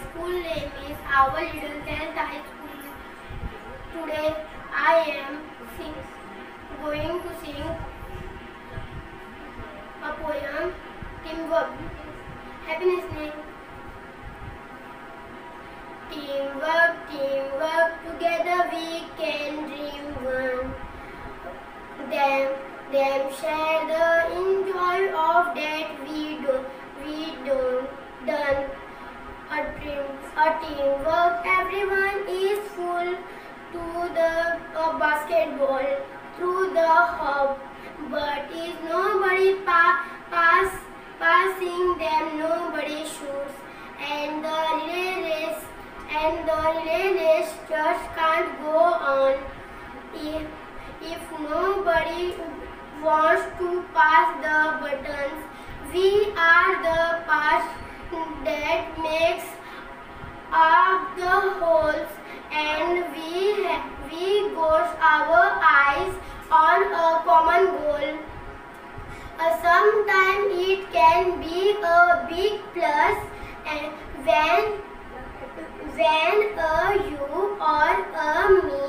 school name is Our Little Saint High School. Today I am going to sing a poem, Teamwork. Happy listening. Teamwork, teamwork, together we can dream one. Them share the enjoy of that we don't done. A teamwork, everyone is full to the basketball through the hub, but is nobody passing them, nobody shoots, and the relay race just can't go on if nobody wants to pass the buttons. We are the parts that makes up the holes, and we got our eyes on a common goal. Sometimes it can be a big plus when a you or a me